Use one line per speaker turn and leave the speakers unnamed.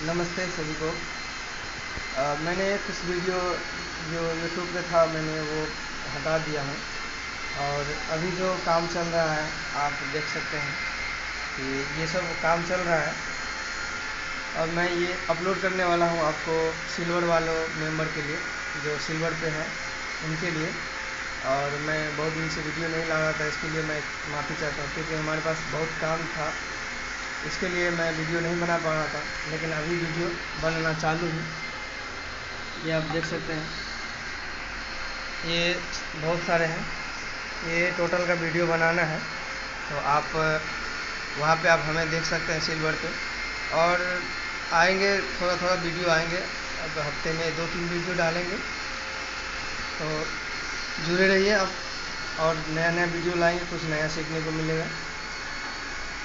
नमस्ते सभी को। मैंने कुछ वीडियो जो यूट्यूब पे था मैंने वो हटा दिया हूँ। और अभी जो काम चल रहा है आप देख सकते हैं कि ये सब काम चल रहा है। और मैं ये अपलोड करने वाला हूँ आपको सिल्वर वालों मेंबर के लिए, जो सिल्वर पे हैं उनके लिए। और मैं बहुत दिन से वीडियो नहीं ला रहा था, इसके लिए मैं माफ़ी चाहता हूँ क्योंकि हमारे पास बहुत काम था। इसके लिए मैं वीडियो नहीं बना पा रहा था, लेकिन अभी वीडियो बनना चालू है। ये आप देख सकते हैं, ये बहुत सारे हैं। ये टोटल का वीडियो बनाना है, तो आप वहाँ पे आप हमें देख सकते हैं सिल्वर पे। और आएंगे थोड़ा थोड़ा वीडियो आएंगे, अब हफ्ते में 2-3 वीडियो डालेंगे, तो जुड़े रहिए आप। और नया नया वीडियो लाएंगे, कुछ नया सीखने को मिलेगा।